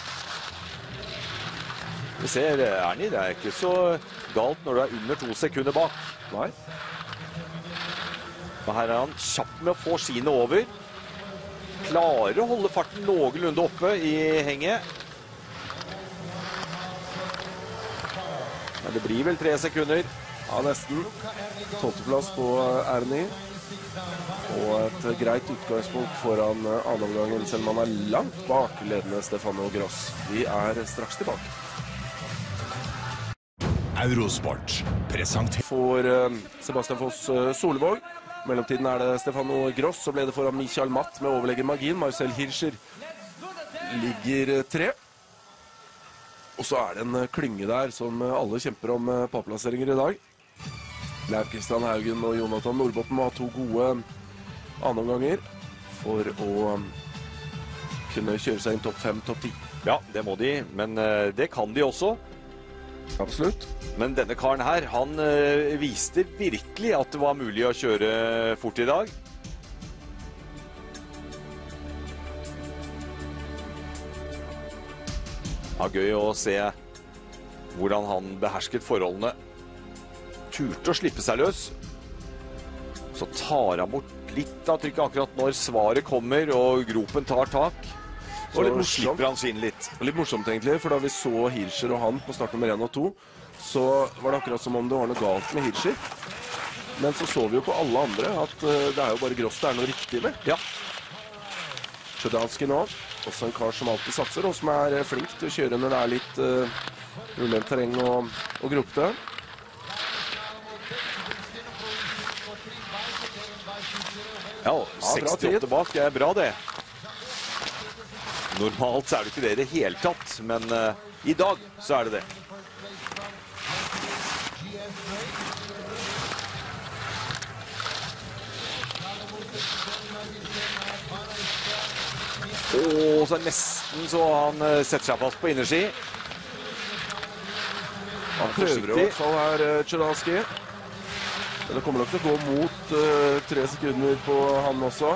Vi ser Erni, det er ikke så galt når du er under to sekunder bak. Nei. Og her er han kjapp med å få skiene over. Klarer å holde farten noenlunde oppe i henget. Men det blir vel tre sekunder. Ja, nesten. Tolvteplass på Erni. Og et greit utgangspunkt foran annenomgangen, selv om han er langt bak ledende Stefano Gross. Vi er straks tilbake. Eurosport presentert For uh, Sebastian Foss uh, Solvåg. I mellomtiden er det Stefano Gross som leder foran Michael Matt med overlegen margin. Marcel Hirscher ligger uh, tre. Og så er det en uh, klynge der som uh, alle kjemper om uh, pallplasseringer i dag. Leif Kristian Haugen og Jonathan Nordbotten må ha to gode uh, annenomganger for å um, kunne kjøre seg inn topp fem, topp ti. Ja, det må de, men uh, det kan de også. Absolutt. Men denne karen her, han uh, viste virkelig at det var mulig å kjøre fort i dag. Ja, gøy å se hvordan han behersket forholdene. Turte å slippe seg løs. Så tar han bort litt av trykket akkurat når svaret kommer og gropen tar tak. Og litt Så morsomt. slipper han svinne litt. Litt morsomt egentlig, for da vi så Hirscher og han på start nummer én og to, så var det akkurat som om det var noe galt med Hirscher. Men så så vi jo på alle andre at uh, det er jo bare Gross det er noe riktig med. Ja. Chudanski nå, også en kar som alltid satser, og som er uh, flink til å kjøre når det er litt uh, ulendt terreng og, og gropte. Ja, sekstiåtte bak, det er bra det. Normalt så er det ikke det i det hele tatt, men uh, i dag så er det det. Åh, så er nesten så han uh, setter seg fast på innerski. Han prøver i hvert fall her, uh, Chudanski. Men det kommer nok til å gå mot uh, tre sekunder på han også.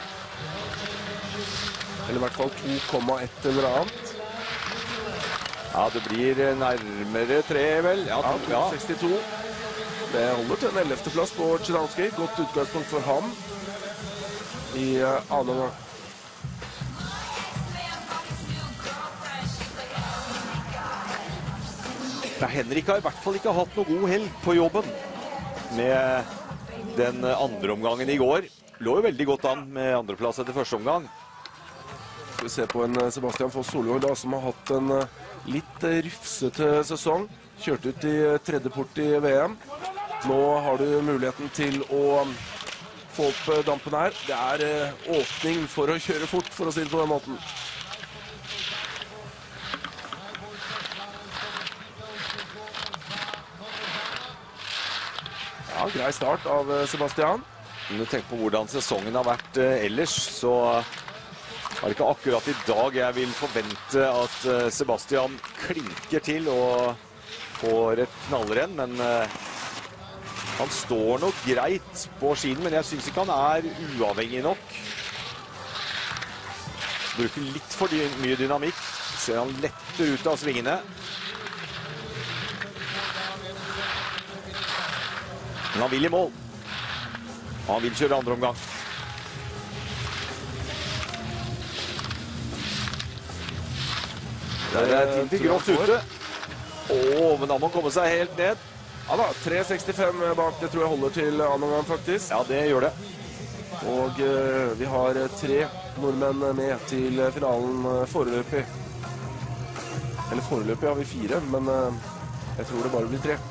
Eller i hvert fall to komma ett eller annet. Ja, det blir nærmere tre, vel? Ja, Ja, ja. to sekstito. Det holder til en ellevte plass på Chudanski. Godt utgangspunkt for ham i uh, annen gang. Ja, Henrik har i hvert fall ikke hatt noe god helg på jobben med den andre omgangen i går. Lå jo veldig godt an med andreplass etter første omgang. Skal vi se på en Sebastian Foss Solvåg da, som har hatt en litt rufsete sesong. Kjørt ut i tredje port i V M. Nå har du muligheten til å få opp dampen her. Det er åpning for å kjøre fort, for å si det på den måten. Ja, grei start av Sebastian. Når du tenker på hvordan sesongen har vært eh, ellers, så er det ikke akkurat i dag jeg vil forvente at eh, Sebastian klinker til og får et knallrenn, men eh, han står nok greit på skien, men jeg synes ikke han er uavhengig nok. Bruker litt for dy mye dynamikk, ser han letter ut av svingene. Men han vil i mål. Han vil kjøre andre omgang. Der er Tim til Gross ute. Åh, men da må han komme seg helt ned. Ja da, tre sekstifem bak, det tror jeg holder til annen omgang faktisk. Ja, det gjør det. Og uh, vi har tre nordmenn med til finalen uh, foreløpig. Eller foreløpig har vi fire, men uh, jeg tror det bare blir tre.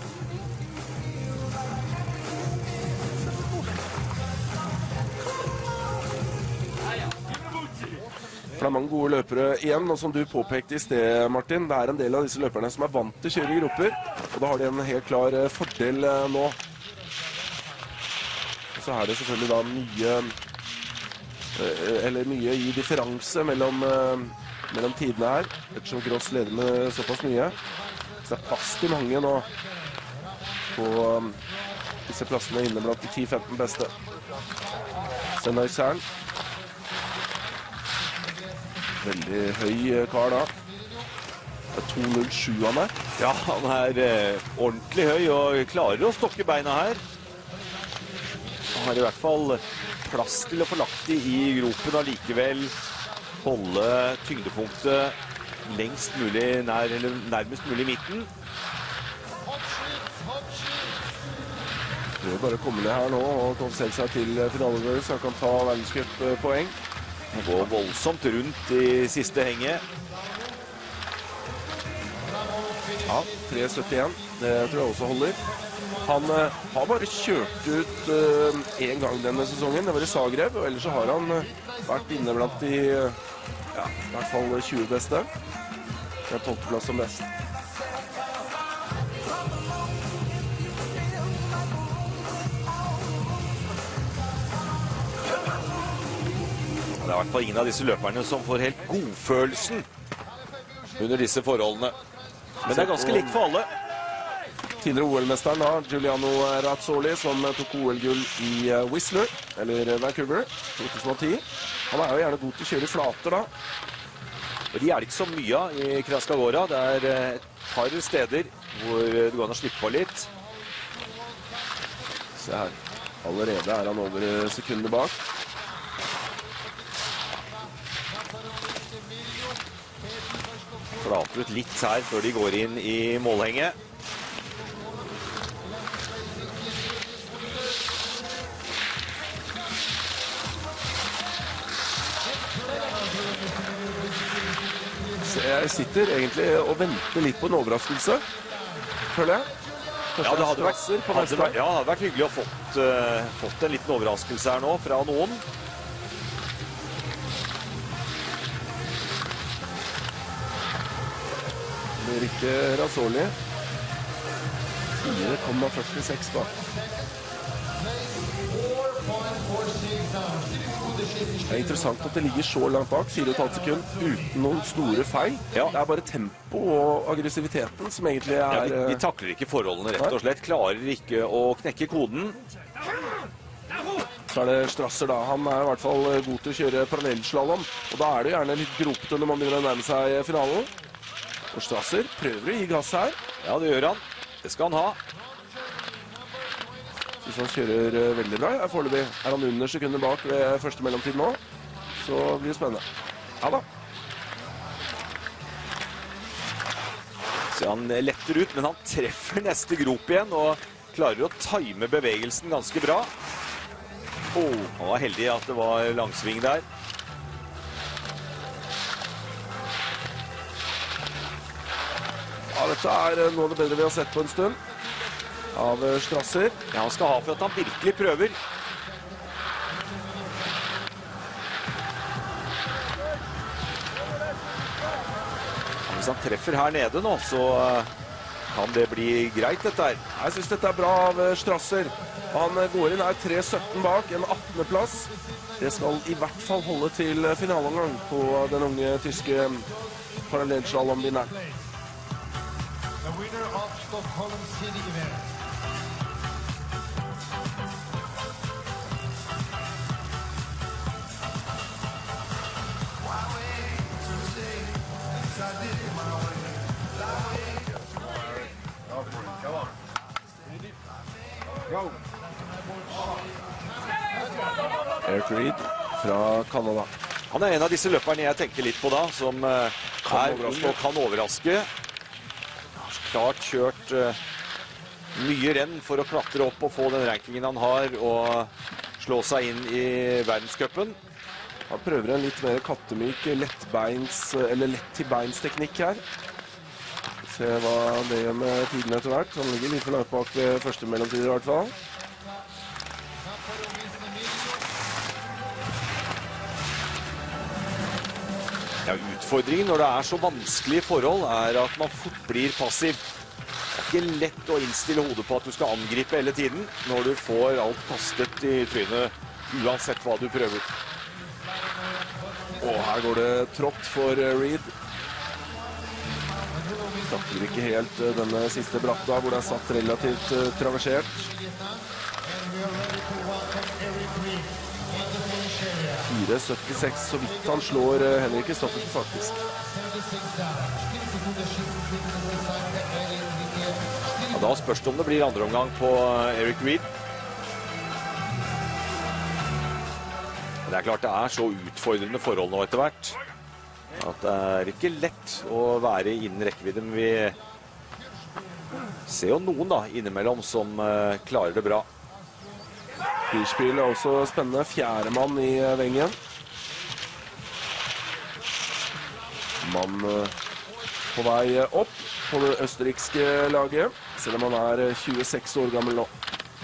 For det er mange gode løpere igjen, og som du påpekte i sted, Martin, det er en del av disse løperne som er vant til å kjøre i grupper, og da har de en helt klar fordel nå. Så er det selvfølgelig da mye, eller mye i differanse mellom, mellom tidene her, ettersom Gross leder med såpass mye. Så det er plass til mange nå på disse plassene inne blant de ti femten beste. Senna i Cern. Veldig høy kar da. Det er to null sju han er. Ja, han er eh, ordentlig høy og klarer å stokke beina her. Han har i hvert fall plass til å få lagt de i gropen og likevel holde tyngdepunktet lengst mulig nær, eller nærmest mulig i midten. Prøver bare å komme ned her nå og kvalifisere seg til finaleøvelsen, så han kan ta verdenscuppoeng. Han går voldsomt rundt i siste henget. Ja, tre syttien. Det tror jeg også holder. Han uh, har bare kjørt ut uh, en gang denne sesongen. Det var i Zagreb, og ellers så har han uh, vært inne blant de uh, ja, i hvert fall tjue beste. Det er tolvte plass som best. det er i hvert fall ingen av disse løperne som får helt godfølelsen under disse forholdene. Men det er ganske likt for alle. Tidligere O L-mesteren da, Giuliano Razzoli, som tok O L-gull i Whistler, eller Vancouver, to tusen og ti. Han er jo gjerne god til å kjøre i flater da. Og de er det ikke så mye av i Kranjska Gora. Det er et par steder hvor det går an å slippe på litt. Se her. Allerede er han over sekunder bak. Flater ut litt her før de går inn i målhenget. Jeg sitter egentlig og venter litt på en overraskelse, føler jeg. Kanskje Ja, det hadde vært, på hadde vært, ja, det hadde vært hyggelig å fått, uh, fått en liten overraskelse her nå fra noen. Det blir ikke Razzoli. fire komma førtiseks bak. Det er interessant at det ligger så langt bak, fire komma fem sekunder, uten noen store feil. Ja. Det er bare tempo og aggressiviteten som egentlig er... Ja, de, de takler ikke forholdene, rett og slett. Klarer ikke å knekke koden. Så er det Strasser da. Han er i hvert fall god til å kjøre parallellslalom. Og da er det gjerne litt gropete når man begynner å nærme seg finalen. Og Strasser prøver å gi gass her. Ja, det gjør han. Det skal han ha. Hvis han kjører veldig bra, er foreløpig. Er han under sekunder bak ved første mellomtid nå, så blir det spennende. Ja da. Så han letter ut, men han treffer neste grop igjen og klarer å time bevegelsen ganske bra. Oh, han var heldig at det var langsving der. Ja, dette er noe av det bedre vi har sett på en stund. Av Strasser. Ja, han skal ha for at han virkelig prøver. Hvis han treffer her nede nå, så kan det bli greit dette her. Jeg synes dette er bra av Strasser. Han går inn her tre sytten bak, en attende plass. Det skal i hvert fall holde til finaleomgang på den unge tyske parallellslalomvinneren. The winner of Stockholm City event. Eric Reed fra Canada. Han er en av disse løperne jeg tenker litt på da, som uh, er ung og kan overraske. Har klart kjørt uh, mye renn for å klatre opp og få den rankingen han har, og slå seg inn i verdenscupen. Han prøver en litt mer kattemyk, lettbeins, eller lett til beins-teknikk her. Se hva det gjør med tiden etter hvert. Han ligger litt for langt bak ved første mellomtid i hvert fall. Ja, utfordringen når det er så vanskelige forhold er at man fort blir passiv. Det er ikke lett å innstille hodet på at du skal angripe hele tiden når du får alt kastet i trynet, uansett hva du prøver. Og her går det trått for Reed. Takler ikke helt denne siste bratta, hvor det er satt relativt traversert. fire syttiseks, så vidt han slår Henrik Kristoffersen faktisk. Ja, da spørs det om det blir andre omgang på Eric Reed. Det er klart det er så utfordrende forhold nå etter hvert, at det er ikke lett å være innen rekkevidde, men vi ser jo noen da innimellom som uh, klarer det bra. Hirschbiel er også spennende, fjerdemann i vengen. Mann på vei opp på det østerrikske laget, selv om han er tjueseks år gammel nå.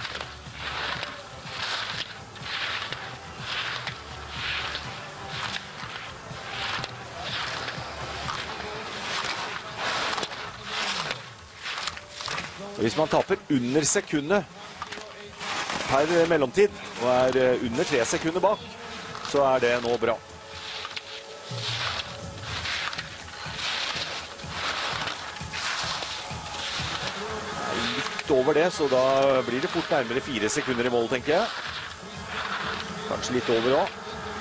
Hvis man taper under sekundet per mellomtid og er under tre sekunder bak, så er det nå bra. Litt over det, så da blir det fort nærmere fire sekunder i mål, tenker jeg. Kanskje litt over også.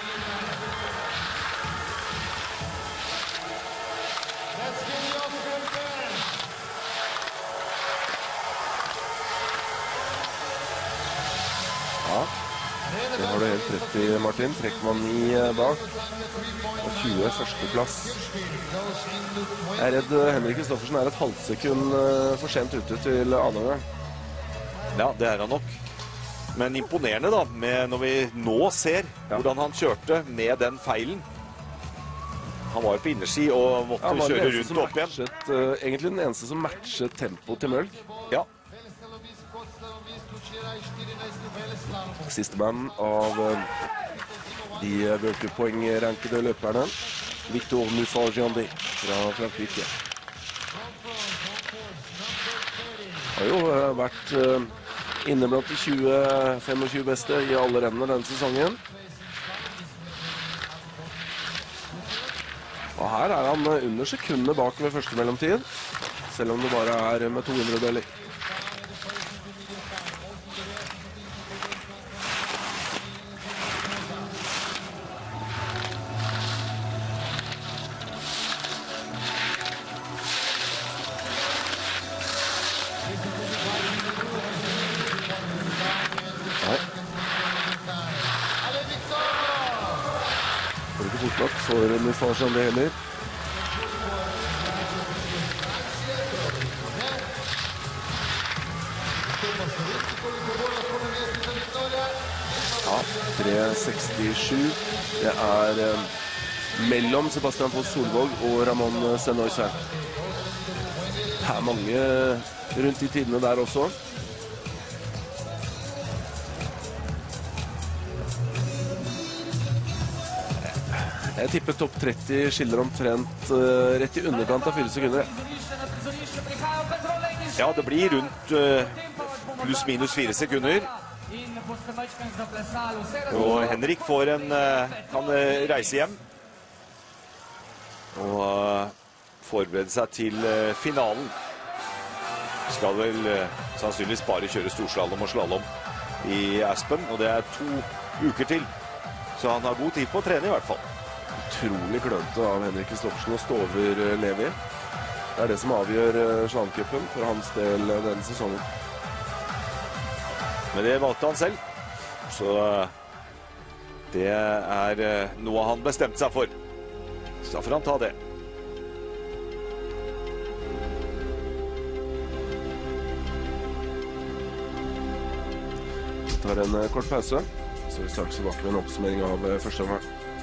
Ja, det har du helt rett i, Martin. Trekker man ni bak, og tjue førsteplass. Jeg er redd Henrik Kristoffersen er et halvsekund for sent ute til andre gang. Ja, det er han nok. Men imponerende da, med når vi nå ser hvordan han kjørte med den feilen. Han var jo på innerski og måtte ja, kjøre rundt og opp igjen. Matchet, uh, egentlig den eneste som matchet tempo til Mølk. Ja. Sistemann av uh, de worldcup-poengrankede løperne, Victor Muffat-Jeandy fra Frankrike. Har jo uh, vært uh, inne blant de tjue femogtjue beste i alle rennene denne sesongen. Og her er han under sekundene bak ved første mellomtid, selv om det bare er med to hundredeler. Det er ikke fort nok for Muffat-Jeandy heller. Ja, tre sekstisju. Det er eh, mellom Sebastian Foss Solvåg og Ramon Senoyser. Det er mange rundt de tidene der også. Jeg tipper topp tretti skiller omtrent uh, rett i underkant av fire sekunder. Ja, det blir rundt uh, pluss minus fire sekunder. Og Henrik får en, uh, kan uh, reise hjem. Og uh, forberede seg til uh, finalen. Skal vel uh, sannsynligvis bare kjøre storslalom og slalom i Aspen. Og det er to uker til. Så han har god tid på å trene i hvert fall. Utrolig klønete av Henrik Kristoffersen å stå over Levi. Det er det som avgjør slalomcupen for hans del denne sesongen. Men det valgte han selv. Så det er noe han bestemte seg for. Så da får han ta det. Vi tar en kort pause, så vi straks tilbake med en oppsummering av første omgang.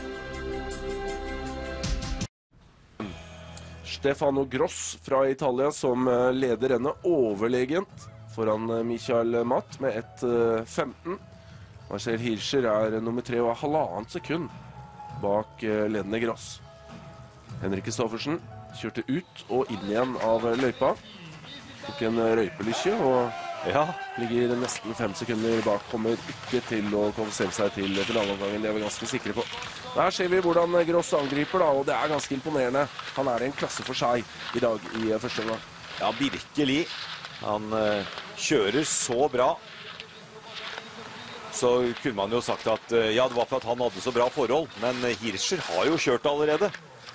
Stefano Gross fra Italia som leder rennet overlegent foran Michael Matt med ett femten. Marcel Hirscher er nummer tre og er halvannet sekund bak ledende Gross. Henrik Kristoffersen kjørte ut og inn igjen av løypa. Tok en røypelykke og ja, ligger nesten fem sekunder bak. Kommer ikke til å kvalifisere seg til finaleomgangen, det er vi ganske sikre på. Her ser vi hvordan Gross angriper da, og det er ganske imponerende. Han er i en klasse for seg i dag i første omgang. Ja, virkelig. Han uh, kjører så bra. Så kunne man jo sagt at uh, ja, det var for at han hadde så bra forhold, men uh, Hirscher har jo kjørt allerede.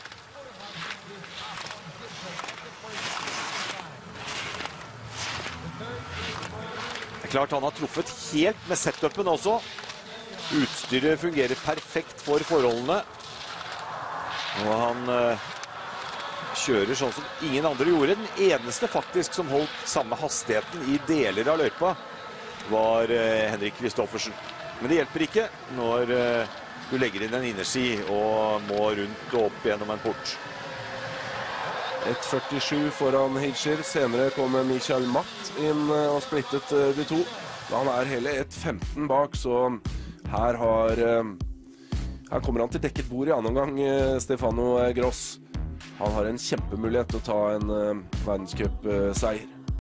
Det er klart han har truffet helt med setupen også. Utstyret fungerer perfekt for forholdene. Og han uh, kjører sånn som ingen andre gjorde. Den eneste faktisk som holdt samme hastigheten i deler av løypa var uh, Henrik Kristoffersen. Men det hjelper ikke når uh, du legger inn en innerski og må rundt og opp gjennom en port. ett førtisju foran Hirscher. Senere kom Michael Matt inn uh, og splittet uh, de to. Han er hele ett femten bak, så her, har, her kommer han til dekket bord i annen omgang, Stefano Gross. Han har en kjempemulighet til å ta en verdenscup-seier.